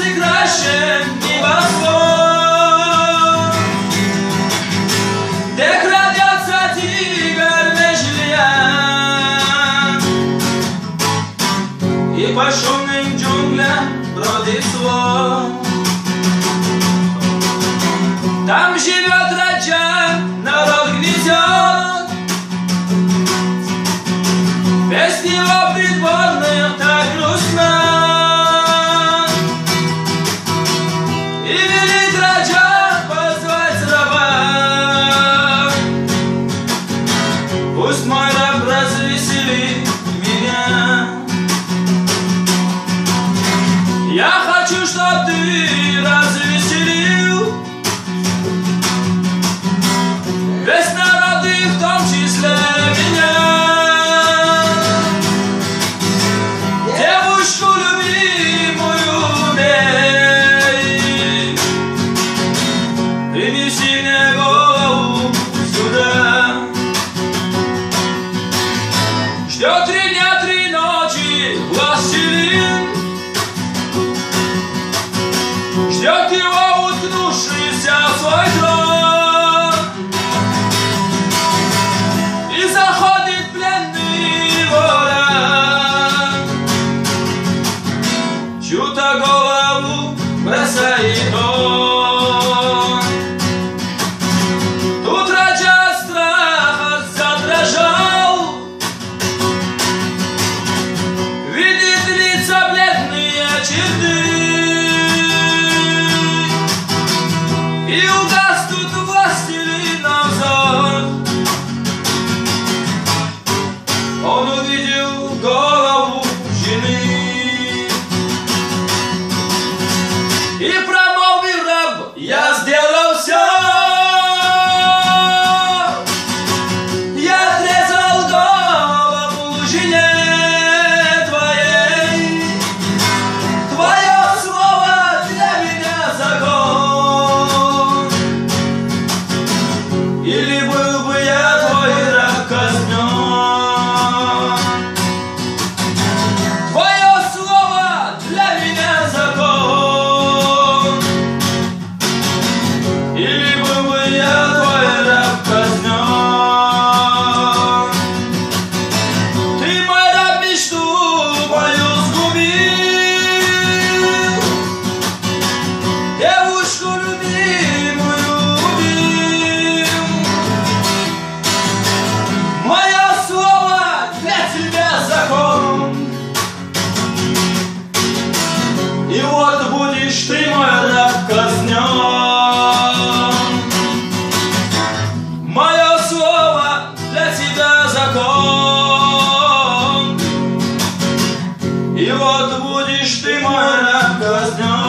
nocy kraще небосвод, где крадется тигр меж лиан, и по шумным джунглям бродит свод. Там живет раджа, народ грызет, без него придворным так грустно. И велит раджа позвать раба, пусть мой раб развеселит меня. Я хочу, чтоб ты развеселил весь народ, и в том числе меня. Девушку любимую бей, принеси мне голову сюда. Ждет 3 дня, 3 ночи властелин, ждет его, уткнувшийся в свой трон. И заходит пленный ворон, чью-то голову бросает он. Тут раджа от страха задрожал, видит лица бледные черты, и угас тут властелина взор. Он увидел голову жены и промолвил раб: я сделал все, я отрезал голову жене твоей. Твое слово для меня закон, или был бы я твой раб казнен. Твое слово для меня закон, или был бы я твой раб казнен. Ты, мой раб, мечту мою сгубил, девушку любимую убил. Мое слово для тебя закон, и вот будешь ты, мой раб, казнен. Мое слово для тебя закон, и вот будешь ты, мой раб, казнен.